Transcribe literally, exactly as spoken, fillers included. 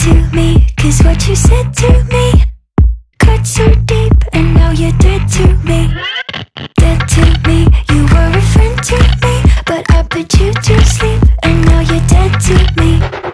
to me, 'cause what you said to me cut so deep, and now you're dead to me. Dead to me, you were a friend to me, but I put you to sleep, and now you're dead to me.